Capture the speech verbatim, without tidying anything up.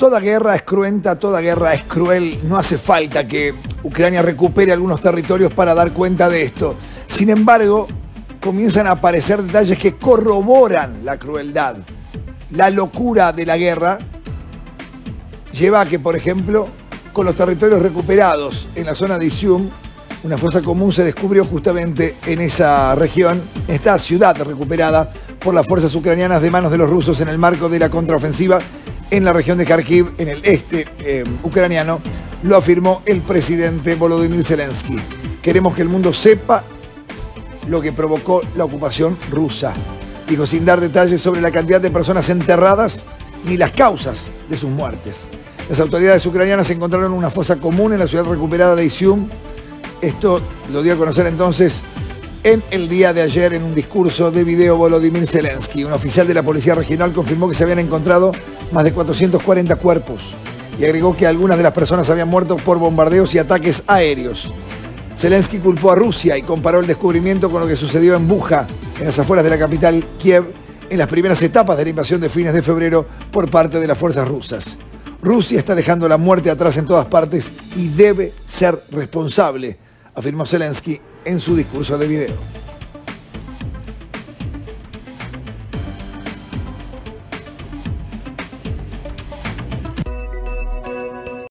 Toda guerra es cruenta, toda guerra es cruel. No hace falta que Ucrania recupere algunos territorios para dar cuenta de esto. Sin embargo, comienzan a aparecer detalles que corroboran la crueldad. La locura de la guerra lleva a que, por ejemplo, con los territorios recuperados en la zona de Izium, una fuerza común se descubrió justamente en esa región, en esta ciudad recuperada por las fuerzas ucranianas de manos de los rusos en el marco de la contraofensiva en la región de Kharkiv, en el este eh, ucraniano. Lo afirmó el presidente Volodymyr Zelensky. Queremos que el mundo sepa lo que provocó la ocupación rusa. Dijo sin dar detalles sobre la cantidad de personas enterradas ni las causas de sus muertes. Las autoridades ucranianas encontraron una fosa común en la ciudad recuperada de Izium. Esto lo dio a conocer entonces en el día de ayer en un discurso de video Volodymyr Zelensky. Un oficial de la policía regional confirmó que se habían encontrado más de cuatrocientos cuarenta cuerpos y agregó que algunas de las personas habían muerto por bombardeos y ataques aéreos. Zelensky culpó a Rusia y comparó el descubrimiento con lo que sucedió en Bucha, en las afueras de la capital Kiev, en las primeras etapas de la invasión de fines de febrero por parte de las fuerzas rusas. Rusia está dejando la muerte atrás en todas partes y debe ser responsable, afirmó Zelensky en su discurso de video.